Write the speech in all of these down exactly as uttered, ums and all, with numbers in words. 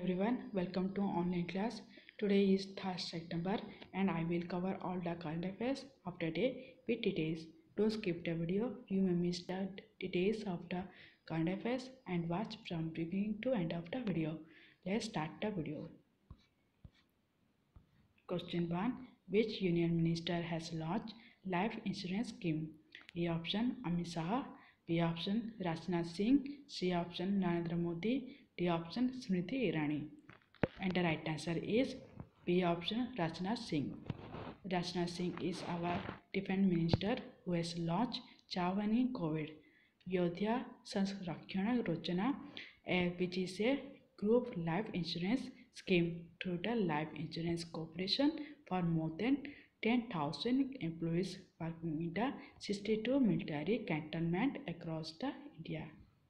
everyone, welcome to online class. Today is third September and I will cover all the current affairs of the day with details. Don't skip the video, you may miss the details of the current affairs and watch from beginning to end of the video. Let's start the video. Question one. Which union minister has launched life insurance scheme? A option Amit Shah, B option Rajnath Singh, C option Narendra Modi, D option Smriti Irani. And the right answer is B option Rajnath Singh. Rajnath Singh is our defense minister who has launched Chavani COVID Yodhya Sanrakshana Yojana, which is a group life insurance scheme through the Life Insurance Corporation for more than ten thousand employees working in the sixty-two military cantonments across the India.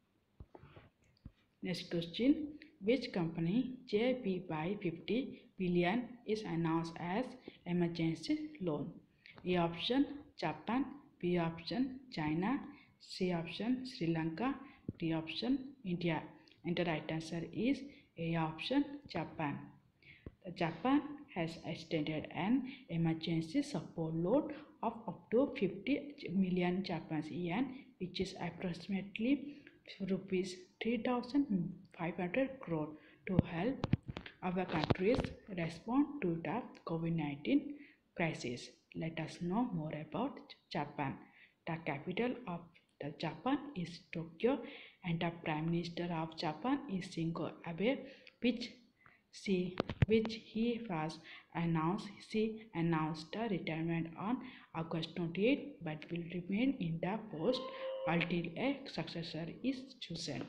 Next question. Which company J B by fifty billion is announced as emergency loan? A option Japan, B option China, C option Sri Lanka, D option India. And the right answer is A option Japan. The Japan has extended an emergency support loan of up to fifty million Japanese yen, which is approximately rupees three thousand five hundred crore, to help our countries respond to the COVID nineteen crisis. Let us know more about Japan. The capital of the Japan is Tokyo and the Prime Minister of Japan is Shinzo Abe, which she, which he was announced, she announced the retirement on August twenty-eighth, but will remain in the post until a successor is chosen.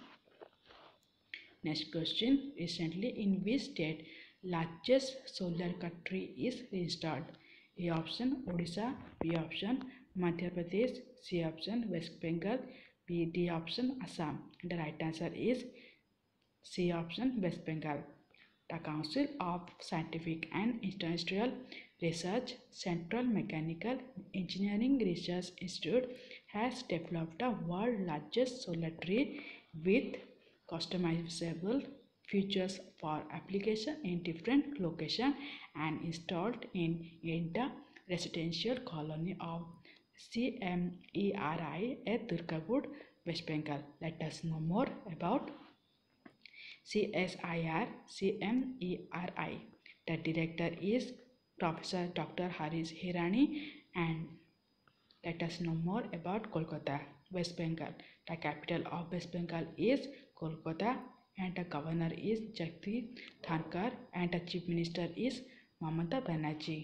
Next question. Recently, in which state largest solar tree is installed? A option Odisha, B option Madhya Pradesh, C option West Bengal, B D option Assam. The right answer is C option West Bengal. The Council of Scientific and Industrial Research, Central Mechanical Engineering Research Institute, has developed the world's largest solar tree with customizable features for application in different locations and installed in, in the residential colony of C M E R I at Durgapur, West Bengal. Let us know more about C S I R C M E R I. The director is Professor Doctor Haris Hirani. And let us know more about Kolkata, West Bengal. The capital of West Bengal is Kolkata and the governor is Jagdeep Dhankar and the chief minister is Mamata Banerjee.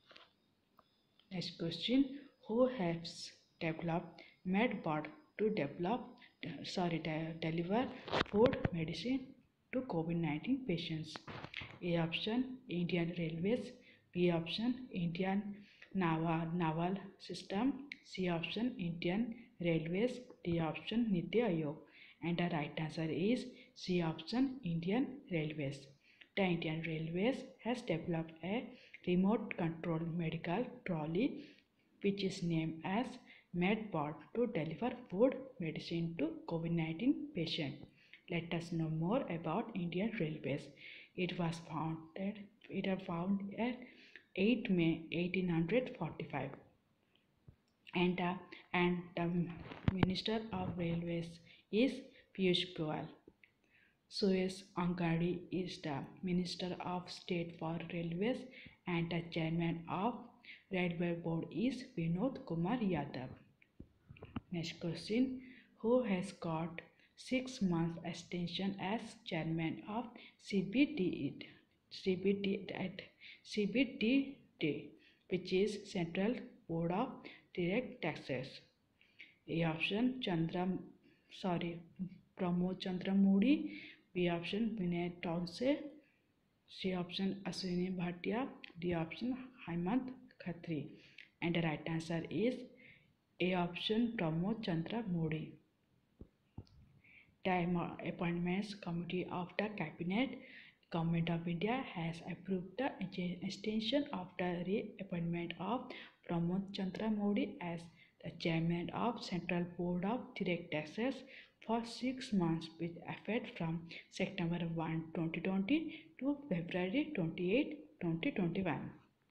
Next question. Who has developed MedBot to develop sorry de deliver food medicine to COVID nineteen patients? A option Indian Railways, B option Indian Naval, Naval System, C option Indian Railways, D option Niti Aayog. And the right answer is C option Indian Railways. The Indian Railways has developed a remote control medical trolley which is named as MedBot to deliver food medicine to COVID nineteen patients. Let us know more about Indian Railways. It was founded, it was founded at eighth May eighteen forty-five. And, uh, and the Minister of Railways is Piyush Goyal. Suresh Angadi is the Minister of State for Railways and the Chairman of Railway Board is Vinod Kumar Yadav. Next question. Who has got six months extension as Chairman of C B D C B D at C B D T, which is Central Board of Direct Taxes? A option Chandra sorry Pramod Chandra Modi, B option Vinay Taunse, C option Ashwini Bhatia, D option Hemant Khatri. And the right answer is A option Pramod Chandra Modi. The Appointments Committee of the Cabinet Government of India has approved the extension of the reappointment of Pramod Chandra Modi as the Chairman of Central Board of Direct Taxes for six months with effect from September first, twenty twenty to February twenty-eighth, twenty twenty-one.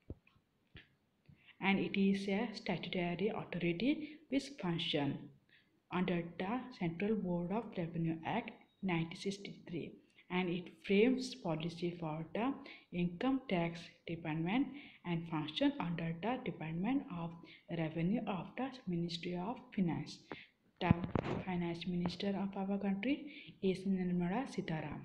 And it is a statutory authority which functions under the Central Board of Revenue Act nineteen sixty-three, and it frames policy for the income tax department and function under the Department of Revenue of the Ministry of Finance. The Finance Minister of our country is Nirmala Sitaram.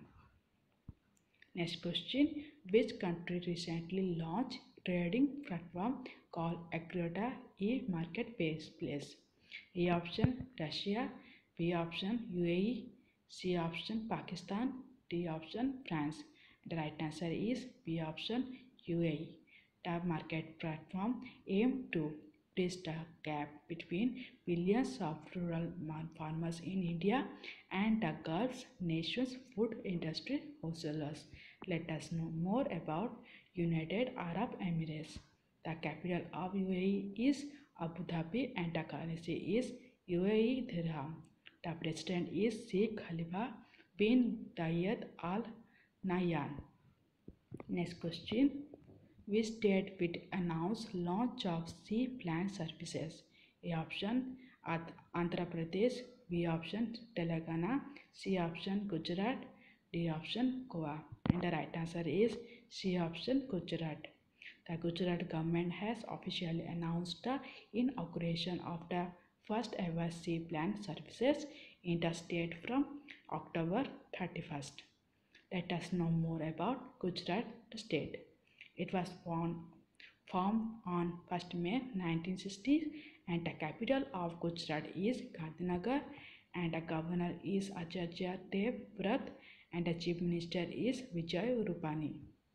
Next question: which country recently launched trading platform called Agrota e-marketplace? A option Russia, B option U A E, C option Pakistan, D option France. The right answer is B option U A E. The market platform aimed to bridge the gap between billions of rural farmers in India and the Gulf nation's food industry wholesalers. Let us know more about United Arab Emirates. The capital of U A E is Abu Dhabi and the currency is U A E dirham. The president is Sheikh Khalifa bin Zayed Al Nahyan. Next question: which state will announce launch of sea-plane services? A option Andhra Pradesh, B option Telangana, C option Gujarat, D option Goa. And the right answer is C option Gujarat. The Gujarat government has officially announced the inauguration of the first ever sea-plane services in the state from October thirty-first. Let us know more about Gujarat state. It was formed, formed on first May nineteen sixty and the capital of Gujarat is Gandhinagar and the governor is Acharya Dev Vrat and the chief minister is Vijay Rupani.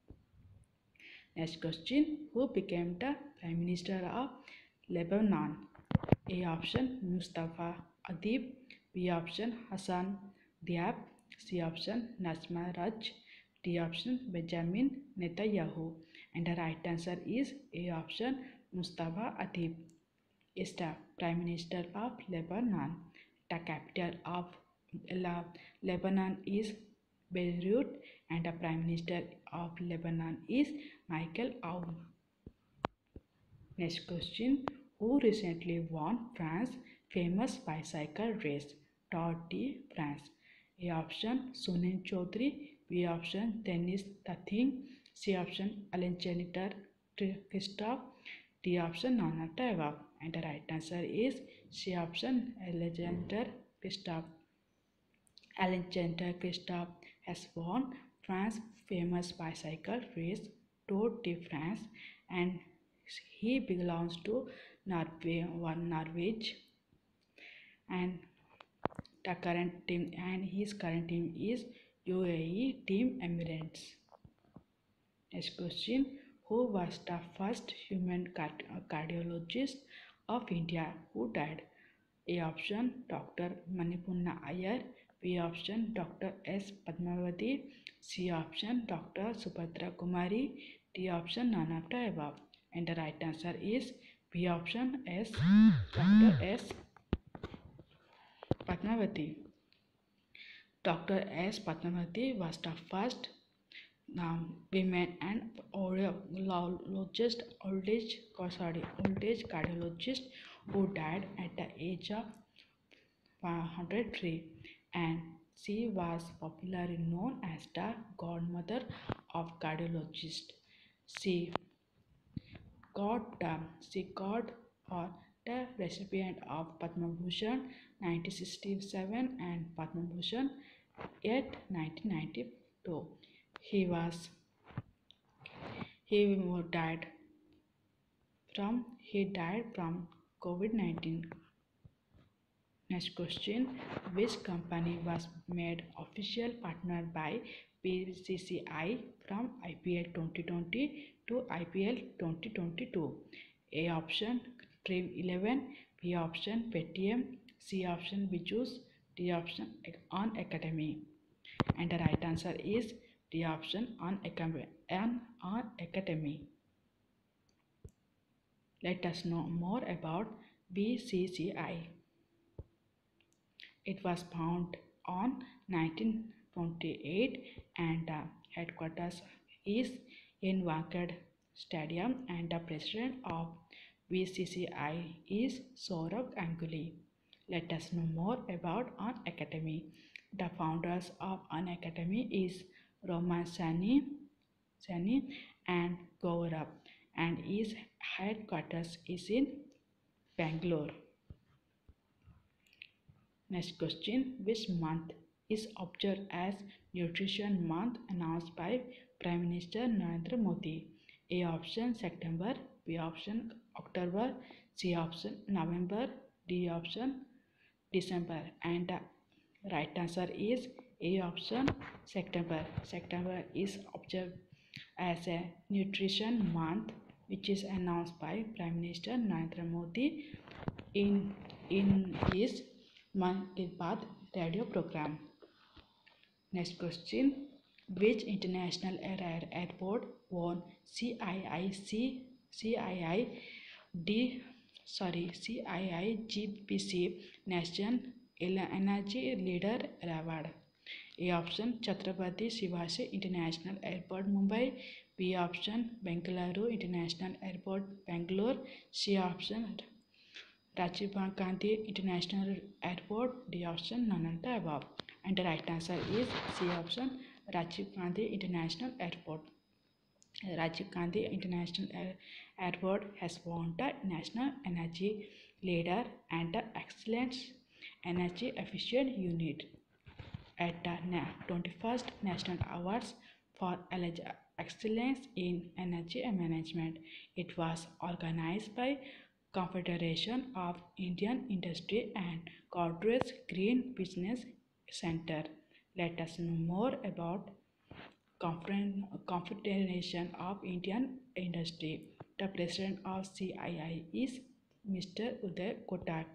Next question: who became the Prime Minister of Lebanon? A option Mustafa Adib, B option Hassan Diab, C option Nasma Raj, D option Benjamin Netanyahu. And the right answer is A option Mustafa Adib is the Prime Minister of Lebanon. The capital of Lebanon is Beirut and the Prime Minister of Lebanon is Michael Aoun. Next question: who recently won France's famous bicycle race Tour de France? A option Sunil Chaudhary, B option Denis Tathing, C option Alexander Kristoff, D option none of the above. And the right answer is C option Alexander Kristoff. Alexander Kristoff has won France's famous bicycle race Tour de France and he belongs to Norway, one Norway and the current team and his current team is U A E Team Emirates. Next question: who was the first human cardiologist of India who died? A option Doctor Manipunna Iyer, B option Doctor S Padmavati, C option Doctor Subhadra Kumari, D option none of the above. And the right answer is B option S Doctor S Padmavati. Doctor S Padmavati was the first um, women and audiologist, old age, sorry, old age cardiologist who died at the age of one hundred three, and she was popularly known as the godmother of cardiologists. She got the she got or the recipient of Padma Bhushan nineteen sixty-seven and Padma Bhushan at nineteen ninety-two. He was he died from he died from COVID nineteen. Next question: which company was made official partner by B C C I from I P L twenty twenty to I P L twenty twenty-two? A option Dream eleven, B option Paytm, C option Bijus, D option On Academy. And the right answer is D option On Academy. On Academy. Let us know more about B C C I. It was founded on nineteen twenty-eight and the headquarters is in Wankhede Stadium and the president of B C C I is Saurabh Ganguly. Let us know more about An Academy. The founders of An Academy is Roman Sani, Sani and Gaurav and its headquarters is in Bangalore. Next question. Which month is observed as Nutrition Month announced by Prime Minister Narendra Modi? A option September, B option October, C option November, D option December. And the right answer is A option September. September is observed as a Nutrition Month which is announced by Prime Minister Narendra Modi in, in his Man Ki Baat radio program. Next question. Which international air airport won C I I C C I I D sorry C I I G P C National Energy Leader Award? A option Chhatrapati Shivaji International Airport Mumbai, B option Bengaluru International Airport Bangalore, C option Rajiv Gandhi International Airport, D option none of the above. And the right answer is C option Rajiv Gandhi International Airport. Rajiv Gandhi International Air Airport has won the National Energy Leader and the Excellence Energy Efficient Unit at the twenty-first National Awards for Excellence in Energy Management. It was organized by Confederation of Indian Industry and Godrej Green Business Center. Let us know more about Confederation of Indian Industry. The president of C I I is Mister Uday Kotak.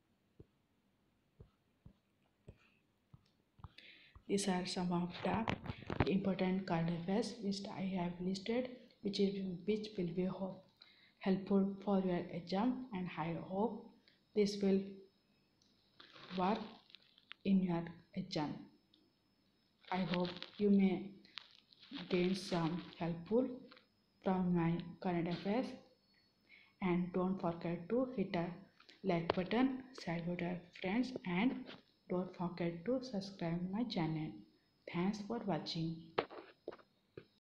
These are some of the important current affairs which I have listed, which is which will be helpful for your exam, and I hope this will work in your exam. I hope you may gain some helpful from my current affairs, and don't forget to hit the like button, share with your friends, and don't forget to subscribe my channel. Thanks for watching.